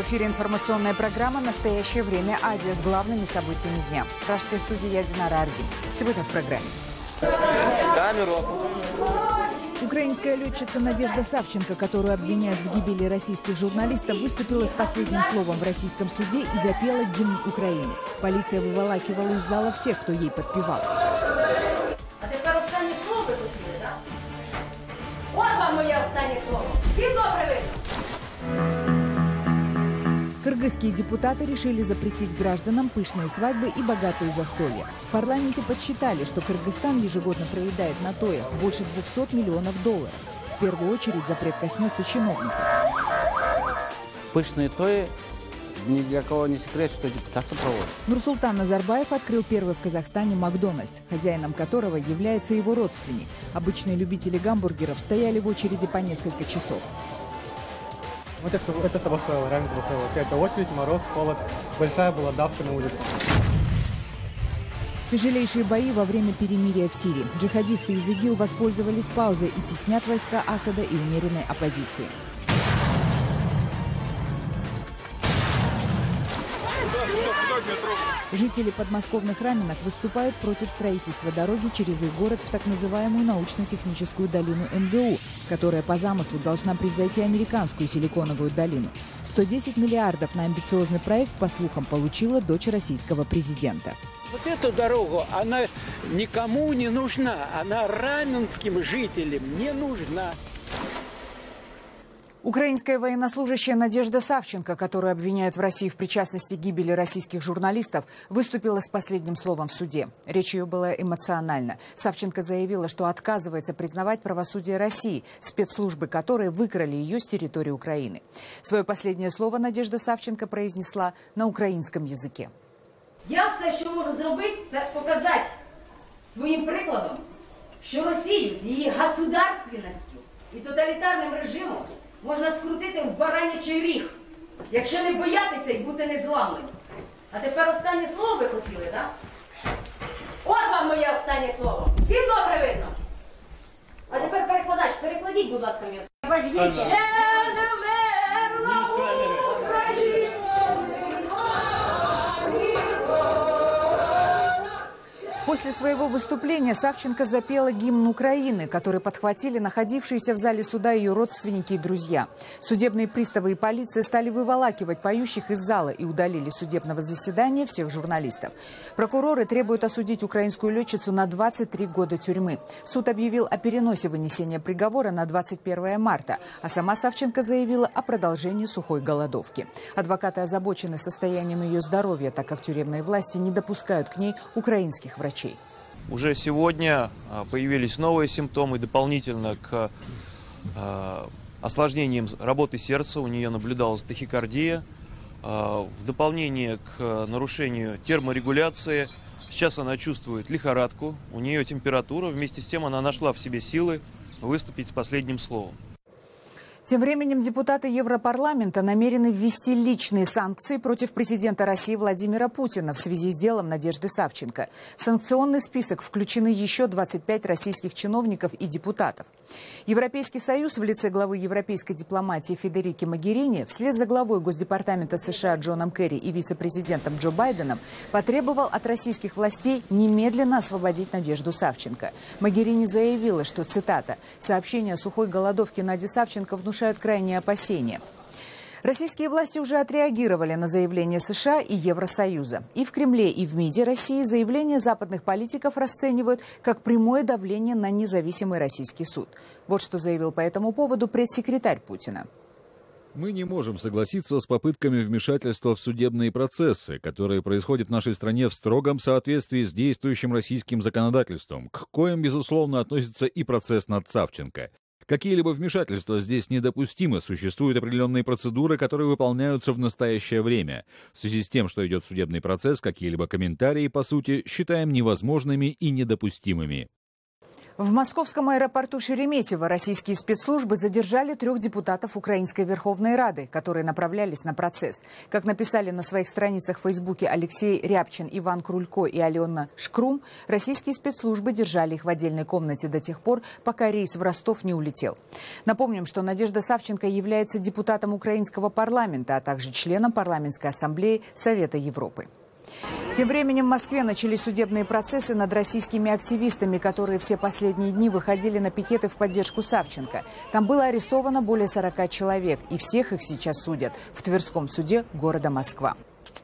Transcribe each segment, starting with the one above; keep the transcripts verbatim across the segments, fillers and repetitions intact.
эфире информационная программа «Настоящее время. Азия» с главными событиями дня. В пражской студии я, Динара Аргин. Сегодня в программе. Камеру. Украинская летчица Надежда Савченко, которую обвиняют в гибели российских журналистов, выступила с последним словом в российском суде и запела гимн Украины. Полиция выволакивала из зала всех, кто ей подпевал. А тепер останнє слово ви хотіли, так? От вам моє останнє слово. Всім добре видно. Кыргызские депутаты решили запретить гражданам пышные свадьбы и богатые застолья. В парламенте подсчитали, что Кыргызстан ежегодно проедает на тоях больше двухсот миллионов долларов. В первую очередь запрет коснется чиновников. Пышные тои, ни для кого не секрет, что депутаты проводят. Нурсултан Назарбаев открыл первый в Казахстане Макдональдс, хозяином которого является его родственник. Обычные любители гамбургеров стояли в очереди по несколько часов. Вот это, это того стоило, реально того стоило. Какая-то очередь, мороз, холод, большая была давка на улице. Тяжелейшие бои во время перемирия в Сирии. Джихадисты из ИГИЛ воспользовались паузой и теснят войска Асада и умеренной оппозиции. Жители подмосковных Раменок выступают против строительства дороги через их город в так называемую научно-техническую долину эм гэ у, которая по замыслу должна превзойти американскую силиконовую долину. сто десять миллиардов на амбициозный проект, по слухам, получила дочь российского президента. Вот эту дорогу, она никому не нужна, она раменским жителям не нужна. Украинская военнослужащая Надежда Савченко, которую обвиняют в России в причастности к гибели российских журналистов, выступила с последним словом в суде. Речь ее была эмоциональна. Савченко заявила, что отказывается признавать правосудие России, спецслужбы которой выкрали ее с территории Украины. Свое последнее слово Надежда Савченко произнесла на украинском языке. Я все, що можу зробити, це показати своїм прикладом, що Росію з її государственністю і тоталітарним режимом можна скрутити в баранячий ріг, якщо не боятися і бути незламним. А тепер останнє слово ви хотіли, так? От вам моє останнє слово. Всім добре видно? А тепер перекладач, перекладіть, будь ласка, мені. Ще не вмерла Україна! После своего выступления Савченко запела гимн Украины, который подхватили находившиеся в зале суда ее родственники и друзья. Судебные приставы и полиция стали выволакивать поющих из зала и удалили с судебного заседания всех журналистов. Прокуроры требуют осудить украинскую летчицу на двадцать три года тюрьмы. Суд объявил о переносе вынесения приговора на двадцать первое марта, а сама Савченко заявила о продолжении сухой голодовки. Адвокаты озабочены состоянием ее здоровья, так как тюремные власти не допускают к ней украинских врачей. Уже сегодня появились новые симптомы, дополнительно к осложнениям работы сердца. У нее наблюдалась тахикардия. В дополнение к нарушению терморегуляции, сейчас она чувствует лихорадку, у нее температура. Вместе с тем она нашла в себе силы выступить с последним словом. Тем временем депутаты Европарламента намерены ввести личные санкции против президента России Владимира Путина в связи с делом Надежды Савченко. В санкционный список включены еще двадцать пять российских чиновников и депутатов. Европейский Союз в лице главы европейской дипломатии Федерики Могерини вслед за главой Госдепартамента США Джоном Керри и вице-президентом Джо Байденом потребовал от российских властей немедленно освободить Надежду Савченко. Могерини заявила, что, цитата, «сообщения о сухой голодовке Нади Савченко внушают крайние опасения». Российские власти уже отреагировали на заявление США и Евросоюза. И в Кремле, и в МИДе России заявления западных политиков расценивают как прямое давление на независимый российский суд. Вот что заявил по этому поводу пресс-секретарь Путина. Мы не можем согласиться с попытками вмешательства в судебные процессы, которые происходят в нашей стране в строгом соответствии с действующим российским законодательством, к коим, безусловно, относится и процесс над Савченко. Какие-либо вмешательства здесь недопустимы. Существуют определенные процедуры, которые выполняются в настоящее время. В связи с тем, что идет судебный процесс, какие-либо комментарии, по сути, считаем невозможными и недопустимыми. В московском аэропорту Шереметьево российские спецслужбы задержали трех депутатов Украинской Верховной Рады, которые направлялись на процесс. Как написали на своих страницах в Фейсбуке Алексей Рябчин, Иван Крулько и Алена Шкрум, российские спецслужбы держали их в отдельной комнате до тех пор, пока рейс в Ростов не улетел. Напомним, что Надежда Савченко является депутатом украинского парламента, а также членом парламентской ассамблеи Совета Европы. Тем временем в Москве начались судебные процессы над российскими активистами, которые все последние дни выходили на пикеты в поддержку Савченко. Там было арестовано более сорока человек, и всех их сейчас судят в Тверском суде города Москва.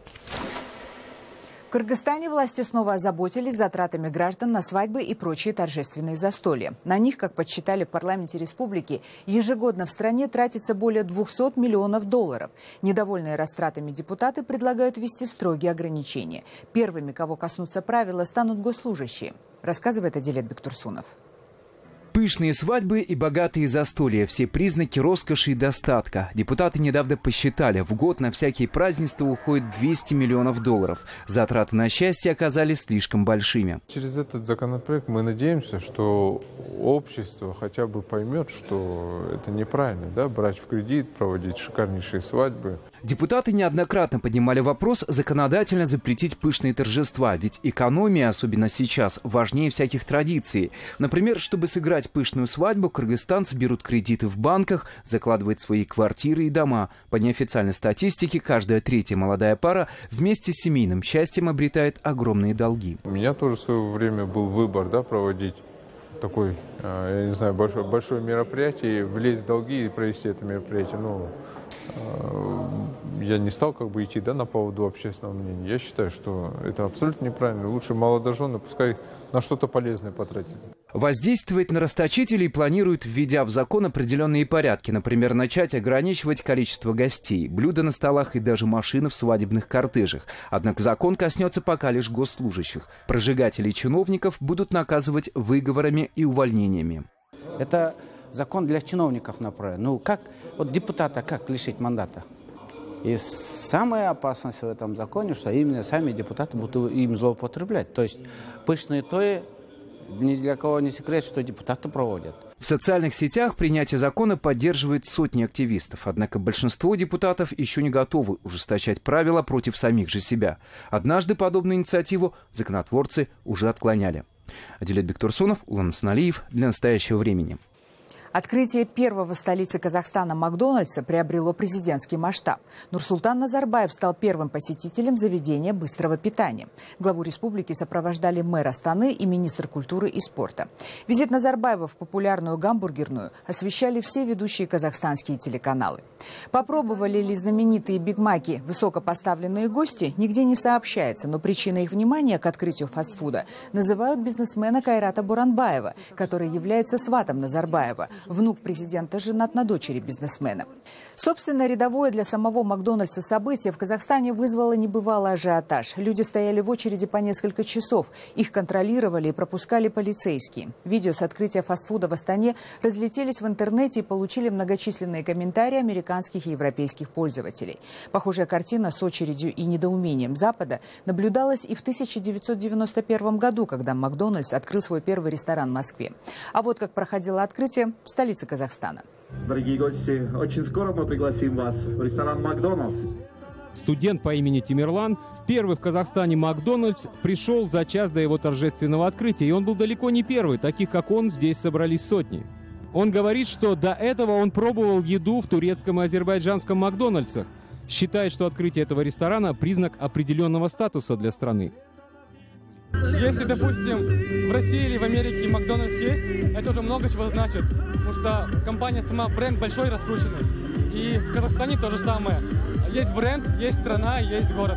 В Кыргызстане власти снова озаботились затратами граждан на свадьбы и прочие торжественные застолья. На них, как подсчитали в парламенте республики, ежегодно в стране тратится более двухсот миллионов долларов. Недовольные растратами депутаты предлагают ввести строгие ограничения. Первыми, кого коснутся правила, станут госслужащие, рассказывает Адилет Бектурсунов. Пышные свадьбы и богатые застолья – все признаки роскоши и достатка. Депутаты недавно посчитали, в год на всякие празднества уходит двести миллионов долларов. Затраты на счастье оказались слишком большими. Через этот законопроект мы надеемся, что общество хотя бы поймет, что это неправильно, да, брать в кредит, проводить шикарнейшие свадьбы. Депутаты неоднократно поднимали вопрос законодательно запретить пышные торжества, ведь экономия, особенно сейчас, важнее всяких традиций. Например, чтобы сыграть пышную свадьбу, кыргызстанцы берут кредиты в банках, закладывают свои квартиры и дома. По неофициальной статистике, каждая третья молодая пара вместе с семейным счастьем обретает огромные долги. У меня тоже в свое время был выбор, да, проводить такой, я не знаю, большое, большое мероприятие, влезть в долги и провести это мероприятие. Но я не стал как бы идти, да, на поводу общественного мнения. Я считаю, что это абсолютно неправильно. Лучше молодожены пускай на что-то полезное потратить. Воздействовать на расточителей планируют, введя в закон определенные порядки. Например, начать ограничивать количество гостей, блюда на столах и даже машины в свадебных кортежах. Однако закон коснется пока лишь госслужащих. Прожигателей чиновников будут наказывать выговорами и увольнениями. Это закон для чиновников направлен. Ну, как вот депутата, как лишить мандата? И самая опасность в этом законе, что именно сами депутаты будут им злоупотреблять. То есть пышные тои, ни для кого не секрет, что депутаты проводят. В социальных сетях принятие закона поддерживает сотни активистов. Однако большинство депутатов еще не готовы ужесточать правила против самих же себя. Однажды подобную инициативу законотворцы уже отклоняли. Адилет Бектурсунов, Улан Асаналиев. Для настоящего времени. Открытие первого в столице Казахстана Макдональдса приобрело президентский масштаб. Нурсултан Назарбаев стал первым посетителем заведения быстрого питания. Главу республики сопровождали мэр Астаны и министр культуры и спорта. Визит Назарбаева в популярную гамбургерную освещали все ведущие казахстанские телеканалы. Попробовали ли знаменитые бигмаки высокопоставленные гости, нигде не сообщается, но причиной их внимания к открытию фастфуда называют бизнесмена Кайрата Буранбаева, который является сватом Назарбаева. Внук президента женат на дочери бизнесмена. Собственно, рядовое для самого Макдональдса событие в Казахстане вызвало небывалый ажиотаж. Люди стояли в очереди по несколько часов. Их контролировали и пропускали полицейские. Видео с открытия фастфуда в Астане разлетелись в интернете и получили многочисленные комментарии американских и европейских пользователей. Похожая картина с очередью и недоумением Запада наблюдалась и в тысяча девятьсот девяносто первом году, когда Макдональдс открыл свой первый ресторан в Москве. А вот как проходило открытие в столице Казахстана. Дорогие гости, очень скоро мы пригласим вас в ресторан «Макдональдс». Студент по имени Тимирлан в первый в Казахстане «Макдональдс» пришел за час до его торжественного открытия. И он был далеко не первый. Таких, как он, здесь собрались сотни. Он говорит, что до этого он пробовал еду в турецком и азербайджанском «Макдональдсах». Считает, что открытие этого ресторана – признак определенного статуса для страны. Если, допустим, в России или в Америке Макдональдс есть, это уже много чего значит, потому что компания сама, бренд большой, раскрученный. И в Казахстане то же самое. Есть бренд, есть страна, есть город.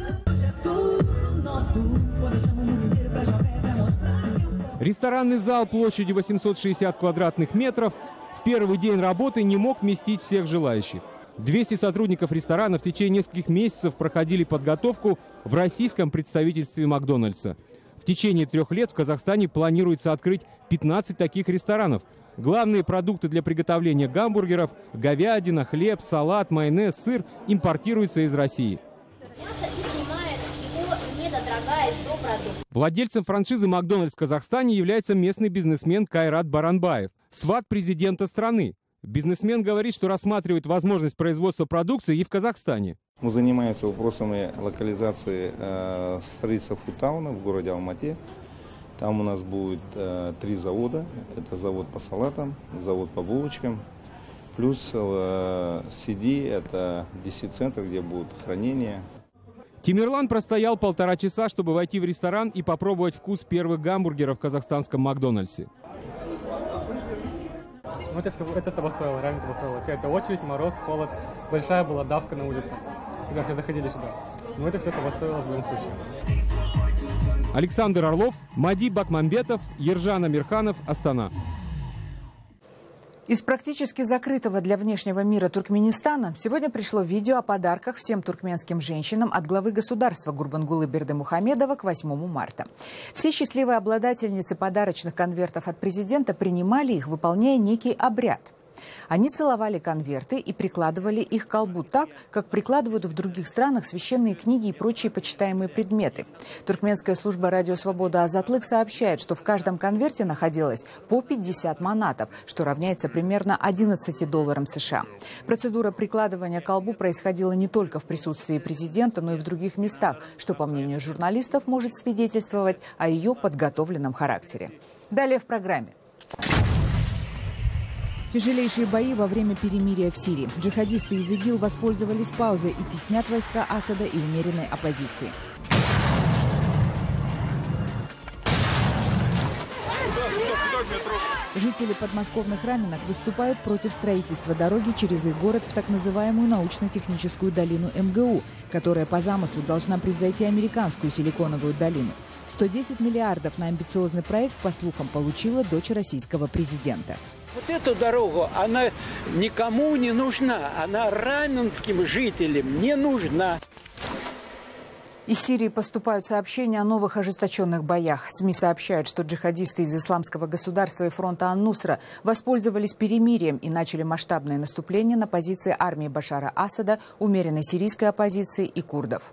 Ресторанный зал площадью восемьсот шестьдесят квадратных метров в первый день работы не мог вместить всех желающих. двести сотрудников ресторана в течение нескольких месяцев проходили подготовку в российском представительстве Макдональдса. В течение трех лет в Казахстане планируется открыть пятнадцать таких ресторанов. Главные продукты для приготовления гамбургеров – говядина, хлеб, салат, майонез, сыр – импортируются из России. Мясо и снимает его не это дорогая сто продуктов. Владельцем франшизы «Макдональдс» в Казахстане является местный бизнесмен Кайрат Баранбаев, сват президента страны. Бизнесмен говорит, что рассматривает возможность производства продукции и в Казахстане. Мы занимаемся вопросами локализации э, строительства фудтауна в городе Алмате. Там у нас будет э, три завода. Это завод по салатам, завод по булочкам. Плюс э, си ди, это дистрибьюцентр, где будет хранение. Тимирлан простоял полтора часа, чтобы войти в ресторан и попробовать вкус первых гамбургеров в казахстанском Макдональдсе. Ну, это все, это того стоило, реально того стоило. Вся эта очередь, мороз, холод, большая была давка на улице, когда все заходили сюда. Но это все того стоило в любом случае. Александр Орлов, Мади Бакмамбетов, Ержан Амирханов, Астана. Из практически закрытого для внешнего мира Туркменистана сегодня пришло видео о подарках всем туркменским женщинам от главы государства Гурбангулы Бердымухамедова к восьмому марта. Все счастливые обладательницы подарочных конвертов от президента принимали их, выполняя некий обряд. Они целовали конверты и прикладывали их к колбу так, как прикладывают в других странах священные книги и прочие почитаемые предметы. Туркменская служба «Радио Свобода Азатлык» сообщает, что в каждом конверте находилось по пятьдесят манатов, что равняется примерно одиннадцати долларам США. Процедура прикладывания к колбу происходила не только в присутствии президента, но и в других местах, что, по мнению журналистов, может свидетельствовать о ее подготовленном характере. Далее в программе. Тяжелейшие бои во время перемирия в Сирии. Джихадисты из ИГИЛ воспользовались паузой и теснят войска Асада и умеренной оппозиции. Жители подмосковных Раменок выступают против строительства дороги через их город в так называемую научно-техническую долину эм гэ у, которая по замыслу должна превзойти американскую силиконовую долину. сто десять миллиардов на амбициозный проект, по слухам, получила дочь российского президента. Вот эту дорогу, она никому не нужна, она раменским жителям не нужна. Из Сирии поступают сообщения о новых ожесточенных боях. СМИ сообщают, что джихадисты из Исламского государства и фронта Ан-Нусра воспользовались перемирием и начали масштабное наступление на позиции армии Башара Асада, умеренной сирийской оппозиции и курдов.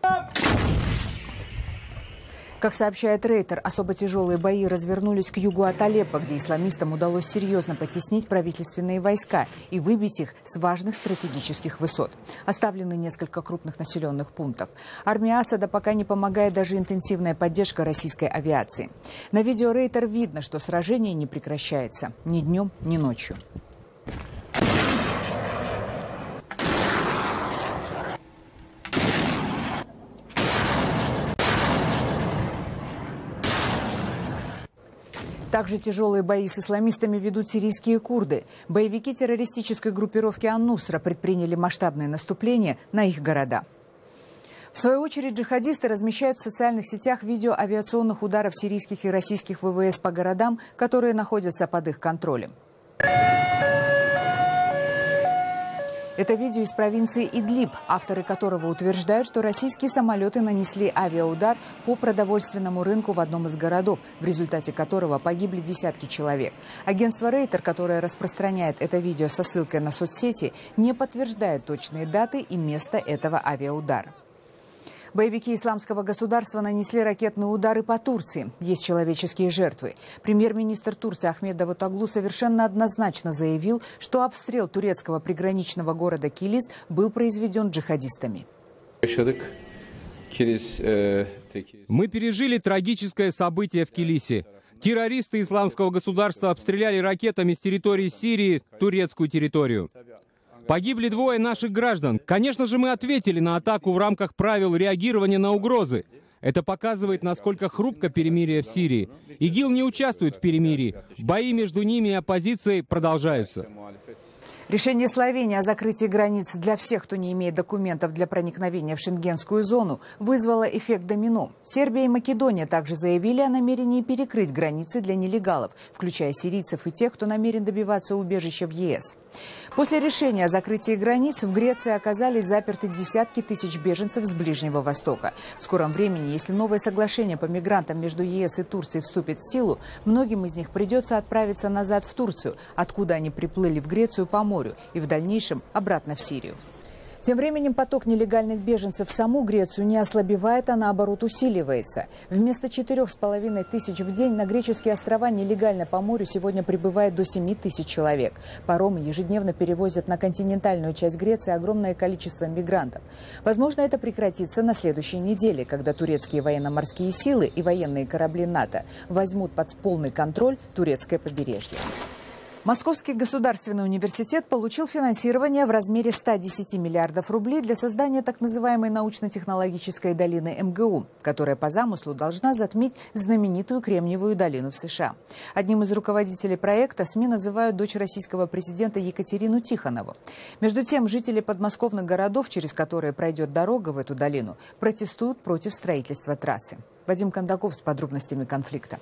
Как сообщает Рейтер, особо тяжелые бои развернулись к югу от Алеппо, где исламистам удалось серьезно потеснить правительственные войска и выбить их с важных стратегических высот. Оставлены несколько крупных населенных пунктов. Армии Асада пока не помогает даже интенсивная поддержка российской авиации. На видео Рейтер видно, что сражение не прекращается ни днем, ни ночью. Также тяжелые бои с исламистами ведут сирийские курды. Боевики террористической группировки Ан-Нусра предприняли масштабное наступление на их города. В свою очередь, джихадисты размещают в социальных сетях видео авиационных ударов сирийских и российских вэ вэ эс по городам, которые находятся под их контролем. Это видео из провинции Идлиб, авторы которого утверждают, что российские самолеты нанесли авиаудар по продовольственному рынку в одном из городов, в результате которого погибли десятки человек. Агентство Рейтер, которое распространяет это видео со ссылкой на соцсети, не подтверждает точные даты и место этого авиаудара. Боевики Исламского государства нанесли ракетные удары по Турции. Есть человеческие жертвы. Премьер-министр Турции Ахмед Давутоглу совершенно однозначно заявил, что обстрел турецкого приграничного города Килис был произведен джихадистами. Мы пережили трагическое событие в Килисе. Террористы Исламского государства обстреляли ракетами с территории Сирии турецкую территорию. Погибли двое наших граждан. Конечно же, мы ответили на атаку в рамках правил реагирования на угрозы. Это показывает, насколько хрупко перемирие в Сирии. ИГИЛ не участвует в перемирии. Бои между ними и оппозицией продолжаются. Решение Словении о закрытии границ для всех, кто не имеет документов для проникновения в шенгенскую зону, вызвало эффект домино. Сербия и Македония также заявили о намерении перекрыть границы для нелегалов, включая сирийцев и тех, кто намерен добиваться убежища в е эс. После решения о закрытии границ в Греции оказались заперты десятки тысяч беженцев с Ближнего Востока. В скором времени, если новое соглашение по мигрантам между е эс и Турцией вступит в силу, многим из них придется отправиться назад в Турцию, откуда они приплыли в Грецию по морю, и в дальнейшем обратно в Сирию. Тем временем поток нелегальных беженцев в саму Грецию не ослабевает, а наоборот усиливается. Вместо четырех с половиной тысяч в день на греческие острова нелегально по морю сегодня прибывает до семи тысяч человек. Паромы ежедневно перевозят на континентальную часть Греции огромное количество мигрантов. Возможно, это прекратится на следующей неделе, когда турецкие военно-морские силы и военные корабли НАТО возьмут под полный контроль турецкое побережье. Московский государственный университет получил финансирование в размере ста десяти миллиардов рублей для создания так называемой научно-технологической долины эм гэ у, которая по замыслу должна затмить знаменитую Кремниевую долину в США. Одним из руководителей проекта СМИ называют дочь российского президента Екатерину Тихонову. Между тем, жители подмосковных городов, через которые пройдет дорога в эту долину, протестуют против строительства трассы. Вадим Кондаков с подробностями конфликта.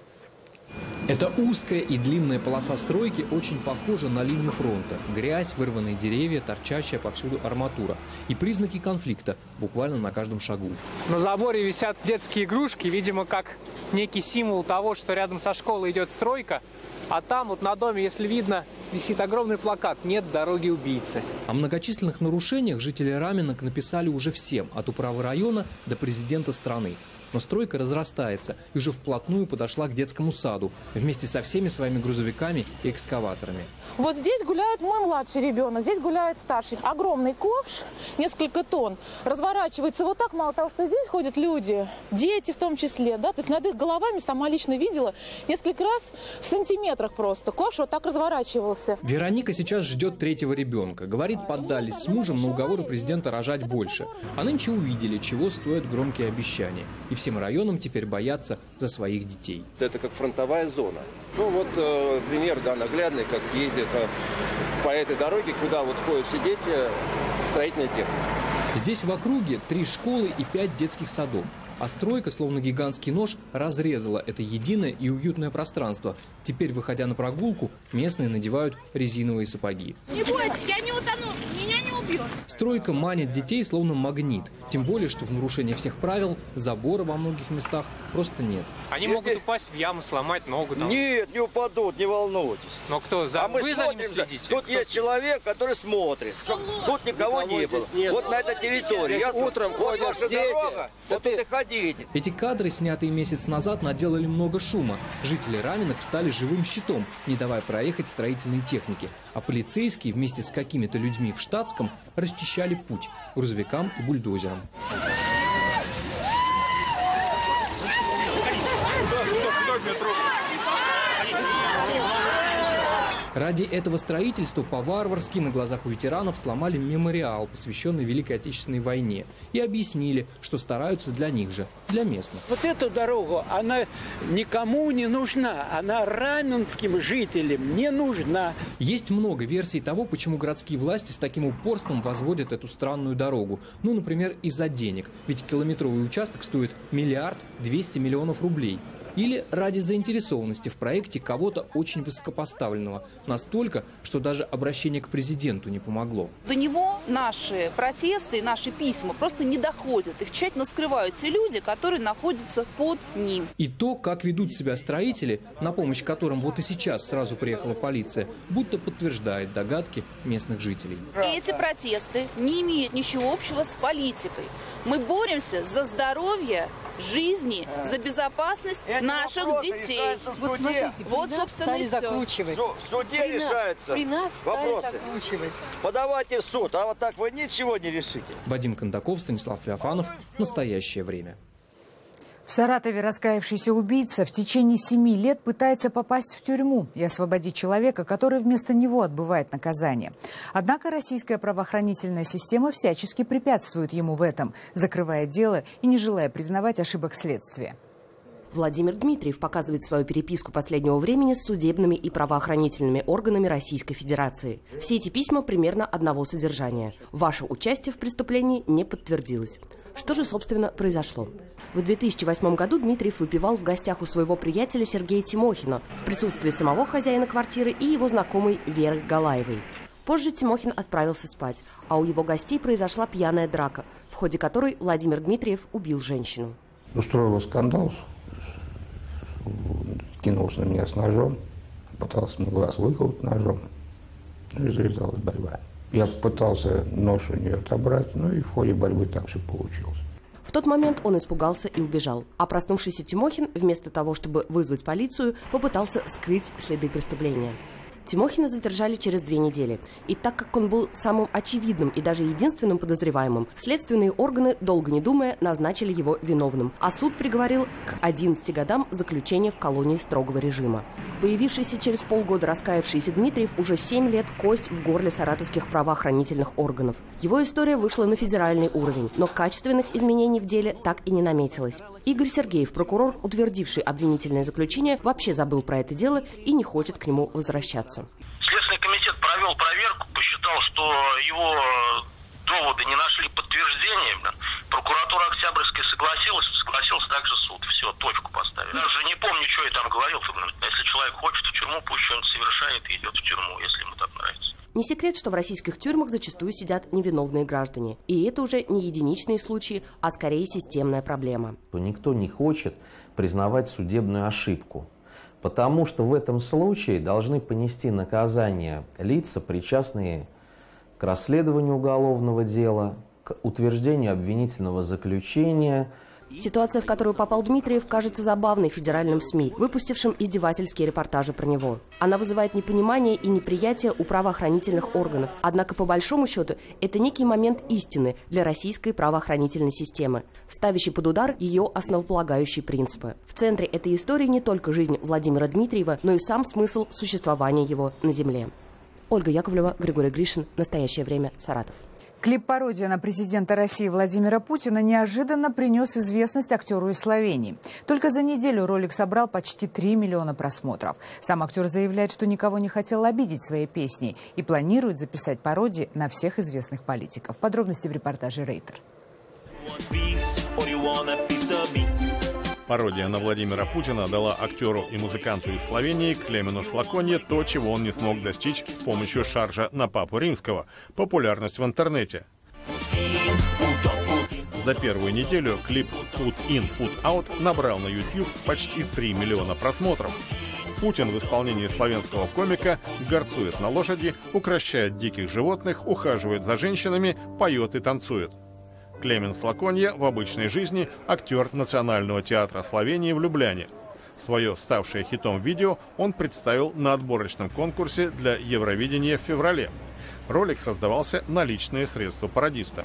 Эта узкая и длинная полоса стройки очень похожа на линию фронта. Грязь, вырванные деревья, торчащая повсюду арматура. И признаки конфликта буквально на каждом шагу. На заборе висят детские игрушки, видимо, как некий символ того, что рядом со школой идет стройка. А там вот на доме, если видно, висит огромный плакат «Нет дороги убийцы». О многочисленных нарушениях жители Раменок написали уже всем, от управы района до президента страны. Но стройка разрастается и уже вплотную подошла к детскому саду вместе со всеми своими грузовиками и экскаваторами. Вот здесь гуляет мой младший ребенок, здесь гуляет старший. Огромный ковш, несколько тонн, разворачивается вот так. Мало того, что здесь ходят люди, дети в том числе, да, то есть над их головами, сама лично видела, несколько раз в сантиметрах просто. Ковш вот так разворачивался. Вероника сейчас ждет третьего ребенка. Говорит, поддались с мужем на уговоры президента рожать больше. А нынче увидели, чего стоят громкие обещания. И всем районам теперь боятся за своих детей. Это как фронтовая зона. Ну вот э, пример, да, наглядный, как ездят э, по этой дороге, куда вот ходят все дети, строительная техника. Здесь в округе три школы и пять детских садов. А стройка, словно гигантский нож, разрезала это единое и уютное пространство. Теперь, выходя на прогулку, местные надевают резиновые сапоги. Не бойтесь, я не утону, меня не убьет. Стройка манит детей словно магнит. Тем более, что в нарушение всех правил забора во многих местах просто нет. Они Нет, могут упасть в яму, сломать ногу. Там. Нет, не упадут, не волнуйтесь. Но кто за, а мы вы за ними следите? Тут кто... есть человек, который смотрит. Что тут никого, никого не было. Нет. Вот на этой территории. Я утром вот ваша дети. Дорога, вот тут и ходите. Эти кадры, снятые месяц назад, наделали много шума. Жители Раменок встали живым щитом, не давая проехать строительной технике. А полицейские вместе с какими-то людьми в штатском расчищали путь грузовикам и бульдозерам. Ради этого строительства по-варварски на глазах у ветеранов сломали мемориал, посвященный Великой Отечественной войне, и объяснили, что стараются для них же, для местных. Вот эту дорогу, она никому не нужна, она раменским жителям не нужна. Есть много версий того, почему городские власти с таким упорством возводят эту странную дорогу. Ну, например, из-за денег, ведь километровый участок стоит миллиард двести миллионов рублей. Или ради заинтересованности в проекте кого-то очень высокопоставленного. Настолько, что даже обращение к президенту не помогло. До него наши протесты и наши письма просто не доходят. Их тщательно скрывают те люди, которые находятся под ним. И то, как ведут себя строители, на помощь которым вот и сейчас сразу приехала полиция, будто подтверждает догадки местных жителей. Эти протесты не имеют ничего общего с политикой. Мы боремся за здоровье, жизни, за безопасность Это наших детей. Вот, смотрите, вот собственно, и все. В суде при решаются при нас вопросы. Подавайте в суд, а вот так вы ничего не решите. Вадим Кондаков, Станислав Феофанов. Настоящее время. В Саратове раскаявшийся убийца в течение семи лет пытается попасть в тюрьму и освободить человека, который вместо него отбывает наказание. Однако российская правоохранительная система всячески препятствует ему в этом, закрывая дело и не желая признавать ошибок следствия. Владимир Дмитриев показывает свою переписку последнего времени с судебными и правоохранительными органами Российской Федерации. Все эти письма примерно одного содержания. Ваше участие в преступлении не подтвердилось. Что же, собственно, произошло? В две тысячи восьмом году Дмитриев выпивал в гостях у своего приятеля Сергея Тимохина в присутствии самого хозяина квартиры и его знакомой Веры Галаевой. Позже Тимохин отправился спать, а у его гостей произошла пьяная драка, в ходе которой Владимир Дмитриев убил женщину. Устроила скандал, кинулся на меня с ножом, пытался мне глаз выколоть ножом, и завязалась борьба. Я пытался нож у нее отобрать, ну и в ходе борьбы так все получилось. В тот момент он испугался и убежал. А проснувшийся Тимохин, вместо того, чтобы вызвать полицию, попытался скрыть следы преступления. Тимохина задержали через две недели. И так как он был самым очевидным и даже единственным подозреваемым, следственные органы, долго не думая, назначили его виновным. А суд приговорил к одиннадцати годам заключения в колонии строгого режима. Появившийся через полгода раскаявшийся Дмитриев уже семь лет кость в горле саратовских правоохранительных органов. Его история вышла на федеральный уровень, но качественных изменений в деле так и не наметилось. Игорь Сергеев, прокурор, утвердивший обвинительное заключение, вообще забыл про это дело и не хочет к нему возвращаться. Следственный комитет провел проверку, посчитал, что его доводы не нашли подтверждения. Прокуратура Октябрьская согласилась, согласился также суд. Все, точку поставили. Даже не помню, что я там говорил. Если человек хочет в тюрьму, пусть что-нибудь совершает и идет в тюрьму, если ему так нравится. Не секрет, что в российских тюрьмах зачастую сидят невиновные граждане. И это уже не единичные случаи, а скорее системная проблема. Никто не хочет признавать судебную ошибку, потому что в этом случае должны понести наказание лица, причастные к расследованию уголовного дела, к утверждению обвинительного заключения. Ситуация, в которую попал Дмитриев, кажется забавной федеральным СМИ, выпустившим издевательские репортажи про него. Она вызывает непонимание и неприятие у правоохранительных органов. Однако, по большому счету, это некий момент истины для российской правоохранительной системы, ставящий под удар ее основополагающие принципы. В центре этой истории не только жизнь Владимира Дмитриева, но и сам смысл существования его на земле. Ольга Яковлева, Григорий Гришин. Настоящее время. Саратов. Клип-пародия на президента России Владимира Путина неожиданно принес известность актеру из Словении. Только за неделю ролик собрал почти три миллиона просмотров. Сам актер заявляет, что никого не хотел обидеть своей песней и планирует записать пародии на всех известных политиков. Подробности в репортаже Рейтер. Пародия на Владимира Путина дала актеру и музыканту из Словении Клемену Слаконье то, чего он не смог достичь с помощью шаржа на Папу Римского – популярность в интернете. За первую неделю клип «Put in, Put out» набрал на YouTube почти три миллиона просмотров. Путин в исполнении славянского комика горцует на лошади, укрощает диких животных, ухаживает за женщинами, поет и танцует. Клемен Слаконье в обычной жизни актер Национального театра Словении в Любляне. Свое ставшее хитом видео он представил на отборочном конкурсе для Евровидения в феврале. Ролик создавался на личные средства пародиста.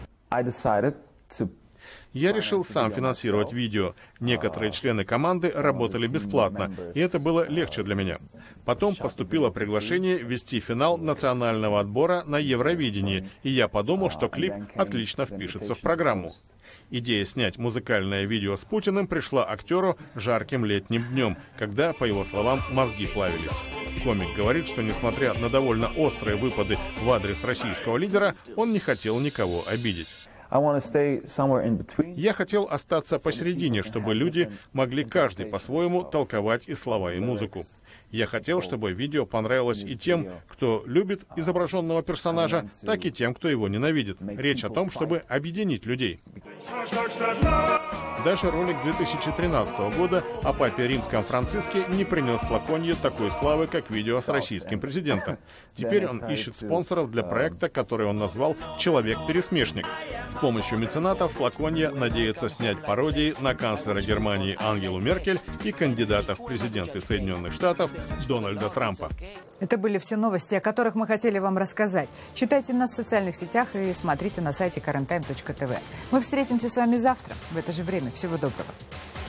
Я решил сам финансировать видео. Некоторые члены команды работали бесплатно, и это было легче для меня. Потом поступило приглашение вести финал национального отбора на Евровидении, и я подумал, что клип отлично впишется в программу. Идея снять музыкальное видео с Путиным пришла актеру жарким летним днем, когда, по его словам, мозги плавились. Комик говорит, что несмотря на довольно острые выпады в адрес российского лидера, он не хотел никого обидеть. Я хотел остаться посередине, чтобы люди могли каждый по-своему толковать и слова, и музыку. Я хотел, чтобы видео понравилось и тем, кто любит изображенного персонажа, так и тем, кто его ненавидит. Речь о том, чтобы объединить людей. Даже ролик две тысячи тринадцатого года о папе Римском Франциске не принес Слаконье такой славы, как видео с российским президентом. Теперь он ищет спонсоров для проекта, который он назвал «Человек-пересмешник». С помощью меценатов Слаконье надеется снять пародии на канцлера Германии Ангелу Меркель и кандидата в президенты Соединенных Штатов Дональда Трампа. Это были все новости, о которых мы хотели вам рассказать. Читайте нас в социальных сетях и смотрите на сайте карентайм точка тв. Мы встретимся с вами завтра в это же время. Всего доброго.